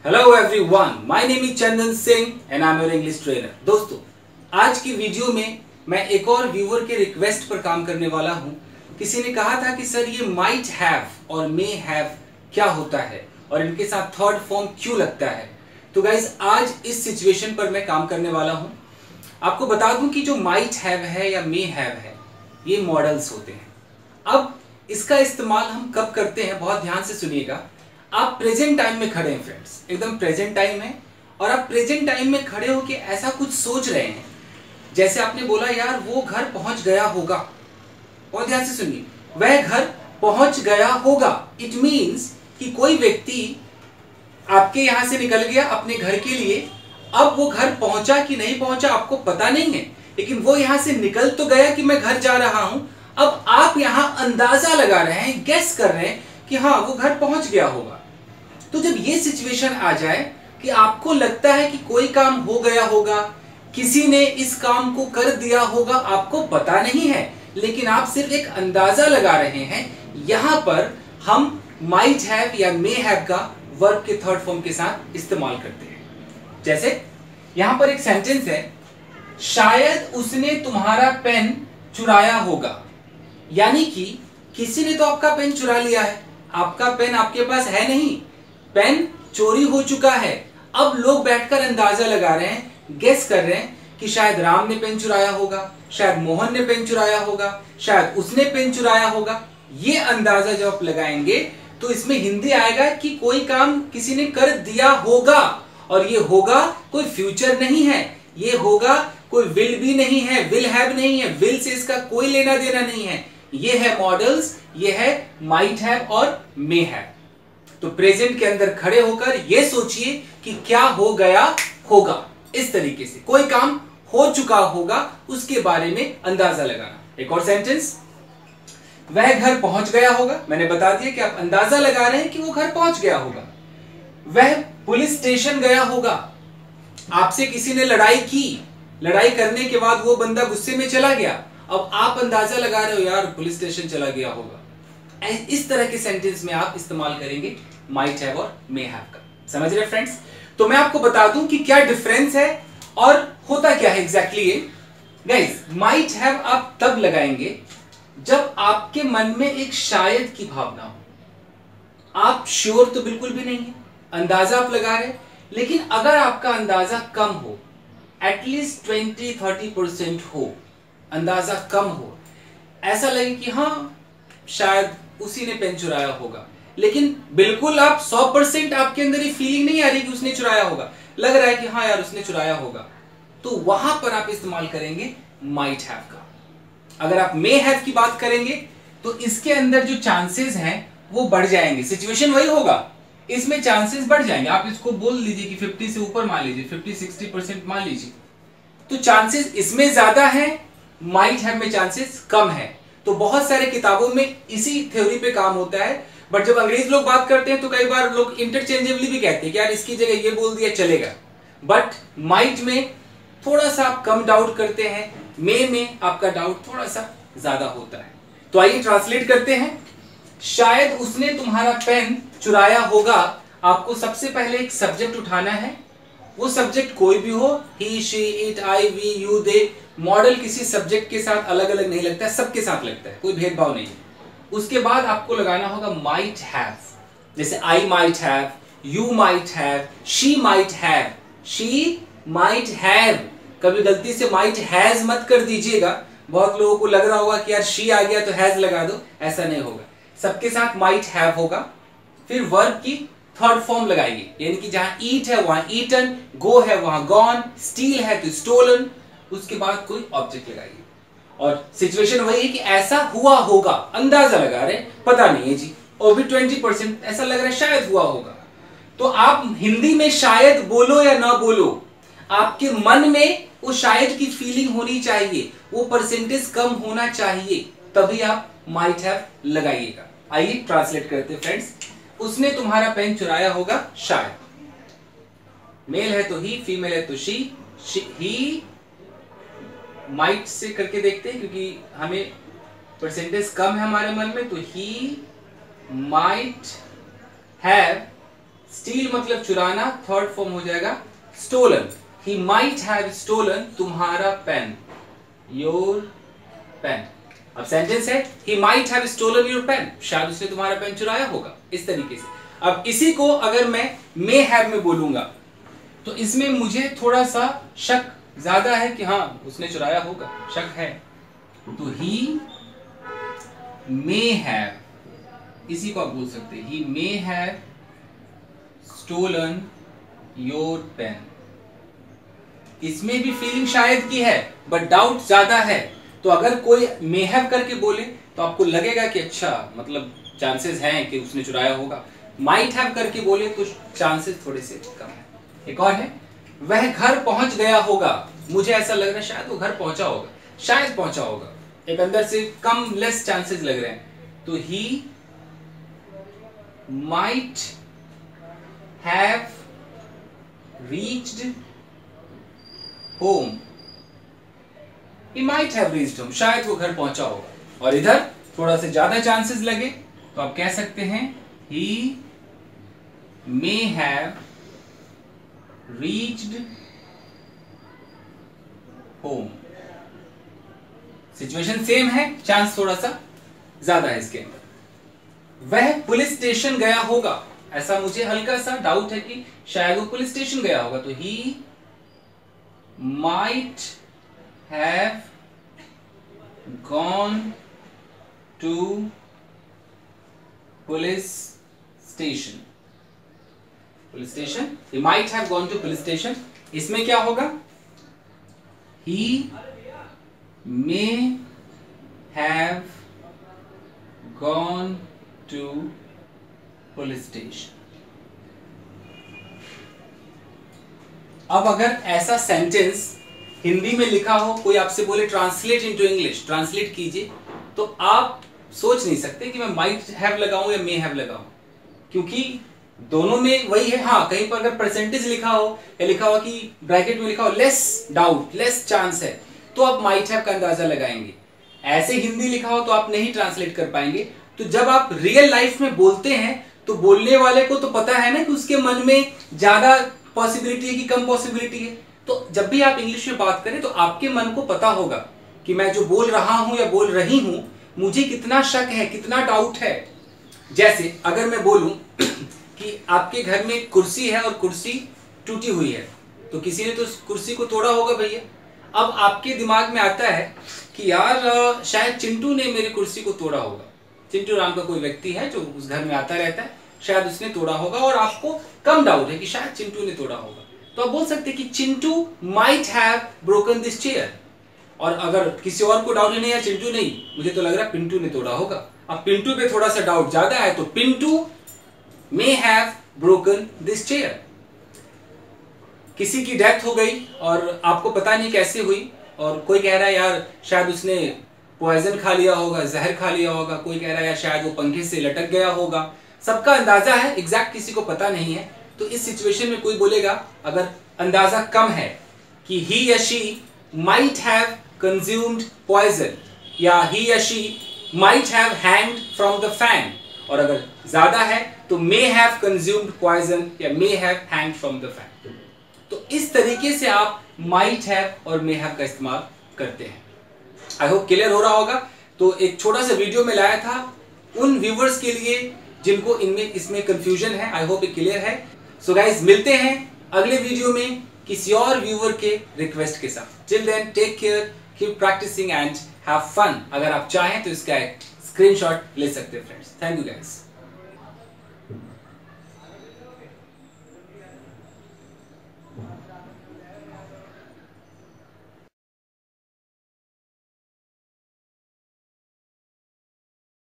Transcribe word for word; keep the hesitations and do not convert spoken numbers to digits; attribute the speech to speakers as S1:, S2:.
S1: Hello everyone, my name is Chandan Singh and I am your English trainer. दोस्तों, आज की video में मैं एक और व्यूअर के रिक्वेस्ट पर काम करने वाला हूं। किसी ने कहा था कि सर ये माइट हैव और मे हैव क्या होता है और इनके साथ थर्ड फॉर्म क्यों लगता है। तो गाइज, आज इस सिचुएशन पर मैं काम करने वाला हूं। आपको बता दूं कि जो माइट हैव है या मे हैव है, ये मॉडल्स होते हैं। अब इसका इस्तेमाल हम कब करते हैं, बहुत ध्यान से सुनिएगा। आप प्रेजेंट टाइम में खड़े हैं फ्रेंड्स, एकदम प्रेजेंट टाइम है, और आप प्रेजेंट टाइम में खड़े हो के ऐसा कुछ सोच रहे हैं, जैसे आपने बोला यार वो घर पहुंच गया होगा। बहुत ध्यान से सुनिए, वह घर पहुंच गया होगा। इट मीन्स कि कोई व्यक्ति आपके यहां से निकल गया अपने घर के लिए। अब वो घर पहुंचा कि नहीं पहुंचा आपको पता नहीं है, लेकिन वो यहां से निकल तो गया कि मैं घर जा रहा हूं। अब आप यहां अंदाजा लगा रहे हैं, गेस कर रहे हैं कि हाँ वो घर पहुंच गया होगा। तो जब ये सिचुएशन आ जाए कि आपको लगता है कि कोई काम हो गया होगा, किसी ने इस काम को कर दिया होगा, आपको पता नहीं है, लेकिन आप सिर्फ एक अंदाजा लगा रहे हैं, यहां पर हम माइट हैव या मे हैव का वर्ब के थर्ड फॉर्म के साथ इस्तेमाल करते हैं। जैसे यहां पर एक सेंटेंस है, शायद उसने तुम्हारा पेन चुराया होगा। यानी कि किसी ने तो आपका पेन चुरा लिया है, आपका पेन आपके पास है नहीं, पेन चोरी हो चुका है। अब लोग बैठकर अंदाजा लगा रहे हैं, गेस कर रहे हैं कि शायद राम ने पेन चुराया होगा, शायद मोहन ने पेन चुराया होगा, शायद उसने पेन चुराया होगा। ये अंदाजा जब आप लगाएंगे तो इसमें हिंदी आएगा कि कोई काम किसी ने कर दिया होगा, और ये होगा कोई फ्यूचर नहीं है, ये होगा कोई विल भी नहीं है, विल हैव नहीं है, विल से इसका कोई लेना देना नहीं है। ये है मॉडल्स, ये है माइट हैव और मे हैव। तो प्रेजेंट के अंदर खड़े होकर ये सोचिए कि क्या हो गया होगा। इस तरीके से कोई काम हो चुका होगा, उसके बारे में अंदाजा लगाना। एक और सेंटेंस, वह घर पहुंच गया होगा। मैंने बता दिया कि आप अंदाजा लगा रहे हैं कि वो घर पहुंच गया होगा। वह पुलिस स्टेशन गया होगा। आपसे किसी ने लड़ाई की, लड़ाई करने के बाद वो बंदा गुस्से में चला गया। अब आप अंदाजा लगा रहे हो यार पुलिस स्टेशन चला गया होगा। इस तरह के सेंटेंस में आप इस्तेमाल करेंगे माइट हैव और मे हैव का। समझ रहे फ्रेंड्स? तो मैं आपको बता दूं कि क्या डिफरेंस है और होता क्या है एग्जैक्टली ये। गाइस, माइट हैव आप तब लगाएंगे जब आपके मन में एक शायद की भावना हो। आप श्योर तो बिल्कुल भी नहीं है, अंदाजा आप लगा रहे, लेकिन अगर आपका अंदाजा कम हो, एटलीस्ट ट्वेंटी थर्टी परसेंट हो, अंदाजा कम हो, ऐसा लगे कि हाँ शायद उसी ने पेन चुराया होगा, लेकिन बिल्कुल आप सौ परसेंट आपके अंदर ये फीलिंग नहीं आ रही कि उसने चुराया होगा, लग रहा है कि हाँ यार उसने चुराया होगा, तो वहां पर आप इस्तेमाल करेंगे माइट हैव का। अगर आप मे हैव की बात करेंगे तो इसके अंदर जो चांसेस हैं वो बढ़ जाएंगे। सिचुएशन वही होगा, इसमें चांसेस बढ़ जाएंगे। आप इसको बोल लीजिए कि फिफ्टी से ऊपर मान लीजिए, फिफ्टी सिक्सटी परसेंट मान लीजिए, तो चांसेस इसमें ज्यादा है, माइट हैव में चांसेस कम है। तो बहुत सारे किताबों में इसी थ्योरी पे काम होता है, बट जब अंग्रेज लोग बात करते हैं तो कई बार लोग इंटरचेंजेबली भी कहते हैं कि यार इसकी जगह ये बोल दिया चलेगा। बट माइट में थोड़ा सा आप कम डाउट करते हैं, मे में आपका डाउट थोड़ा सा ज्यादा होता है। तो आइए ट्रांसलेट करते हैं। शायद उसने तुम्हारा पेन चुराया होगा। आपको सबसे पहले एक सब्जेक्ट उठाना है, वो सब्जेक्ट कोई भी हो, he, she, it, I, we, you, they. Model किसी सब्जेक्ट के साथ अलग अलग नहीं लगता है, सबके साथ लगता है, कोई भेदभाव नहीं है। उसके बाद आपको लगाना होगा माइट हैव। जैसे I might have, you might have, she might have, she might have. कभी गलती से माइट हैज मत कर दीजिएगा, बहुत लोगों को लग रहा होगा कि यार शी आ गया तो हैज लगा दो, ऐसा नहीं होगा। सबके साथ माइट हैव होगा। फिर वर्ब की थर्ड फॉर्म लगाइए, यानी कि जहां ईट है वहां ईटन, गो है वहां गॉन, स्टील है तो स्टोलन। उसके बाद कोई ऑब्जेक्ट लगाइए, और सिचुएशन वही है कि ऐसा हुआ होगा, अंदाजा लगा रहे, पता नहीं है जी, और भी ट्वेंटी परसेंट ऐसा लग रहा है शायद हुआ होगा। तो आप हिंदी में शायद बोलो या ना बोलो, आपके मन में वो शायद की फीलिंग होनी चाहिए, वो परसेंटेज कम होना चाहिए, तभी आप माइट हैव लगाइएगा। आइए ट्रांसलेट करते हैं फ्रेंड्स। उसने तुम्हारा पेन चुराया होगा, शायद। मेल है तो ही, फीमेल है तो शी, ही माइट से करके देखते हैं क्योंकि हमें परसेंटेज कम है हमारे मन में, तो ही माइट हैव स्टील मतलब चुराना, थर्ड फॉर्म हो जाएगा stolen. He might have stolen तुम्हारा पेन, योर पेन। अब सेंटेंस है he might have stolen your pen, शायद उसने तुम्हारा पेन चुराया होगा, इस तरीके से। अब इसी को अगर मैं मे हैव में बोलूंगा तो इसमें मुझे थोड़ा सा शक ज्यादा है कि हाँ उसने चुराया होगा, शक है। तो ही मे हैव, इसी को आप बोल सकते हैं he may have stolen your pen. इसमें भी फीलिंग शायद की है बट डाउट ज्यादा है। तो अगर कोई मे हैव करके बोले तो आपको लगेगा कि अच्छा मतलब चांसेस हैं कि उसने चुराया होगा। माइट हैव करके बोले तो चांसेस थोड़े से कम है। एक और है वह घर पहुंच गया होगा, मुझे ऐसा लग रहा है शायद वो घर पहुंचा होगा, शायद पहुंचा होगा, एक अंदर से कम लेस चांसेस लग रहे हैं। तो he might have reached home, he might have reached home, शायद वो घर पहुंचा होगा। और इधर थोड़ा सा ज्यादा चांसेस लगे तो आप कह सकते हैं he may have reached home। Situation same है, चांस थोड़ा सा ज्यादा है इसके अंदर। वह पुलिस स्टेशन गया होगा, ऐसा मुझे हल्का सा डाउट है कि शायद वो पुलिस स्टेशन गया होगा। तो he might have gone to police station, police station, he might have gone to police station। इसमें क्या होगा he may have gone to police station। अब अगर ऐसा सेंटेंस हिंदी में लिखा हो, कोई आपसे बोले ट्रांसलेट इनटू इंग्लिश, ट्रांसलेट कीजिए, तो आप सोच नहीं सकते कि मैं माइट हैव लगाऊं या मे हैव लगाऊं, क्योंकि दोनों में वही है। हाँ, कहीं पर अगर परसेंटेज लिखा हो या लिखा हो कि ब्रैकेट में लिखा हो लेस डाउट, लेस चांस है, तो आप माइट हैव का अंदाजा लगाएंगे। ऐसे हिंदी लिखा हो तो आप नहीं ट्रांसलेट कर पाएंगे। तो जब आप रियल लाइफ में बोलते हैं तो बोलने वाले को तो पता है ना कि उसके मन में ज्यादा पॉसिबिलिटी है कि कम पॉसिबिलिटी है। तो जब भी आप इंग्लिश में बात करें तो आपके मन को पता होगा कि मैं जो बोल रहा हूं या बोल रही हूं मुझे कितना शक है, कितना डाउट है। जैसे अगर मैं बोलूं कि आपके घर में कुर्सी है और कुर्सी टूटी हुई है, तो किसी ने तो उस कुर्सी को तोड़ा होगा भैया। अब आपके दिमाग में आता है कि यार शायद चिंटू ने मेरी कुर्सी को तोड़ा होगा। चिंटू नाम का कोई व्यक्ति है जो उस घर में आता रहता है, शायद उसने तोड़ा होगा, और आपको कम डाउट है कि शायद चिंटू ने तोड़ा होगा। तो आप बोल सकते हैं कि Chintu might have broken this chair. और अगर किसी और को डाउट नहीं है, चिंटू नहीं, मुझे तो लग रहा है पिंटू ने तोड़ा होगा। अब पिंटू पे थोड़ा सा डाउट ज्यादा है तो Pintu may have broken this chair. किसी की डेथ हो गई और आपको पता नहीं कैसे हुई, और कोई कह रहा है यार शायद उसने पॉइजन खा लिया होगा, जहर खा लिया होगा, कोई कह रहा है यार शायद वो पंखे से लटक गया होगा। सबका अंदाजा है, एग्जैक्ट किसी को पता नहीं है। तो इस सिचुएशन में कोई बोलेगा अगर अंदाजा कम है कि ही या she might have consumed poison, या ही या she might have hanged from the fan, और अगर ज्यादा है तो मे हैव कंज्यूम्ड पॉइजन या may have hanged from the fan. तो इस तरीके से आप माइट हैव और मे हैव का इस्तेमाल करते हैं। आई होप क्लियर हो रहा होगा। तो एक छोटा सा वीडियो में लाया था उन व्यूवर्स के लिए जिनको इनमें इसमें कंफ्यूजन है। आई होप ये क्लियर है। सो गाइज, मिलते हैं अगले वीडियो में किसी और व्यूवर के रिक्वेस्ट के साथ। Till then take care, keep practising and have fun. अगर आप चाहें तो इसका एक स्क्रीनशॉट ले सकते हैं फ्रेंड्स। Thank you guys.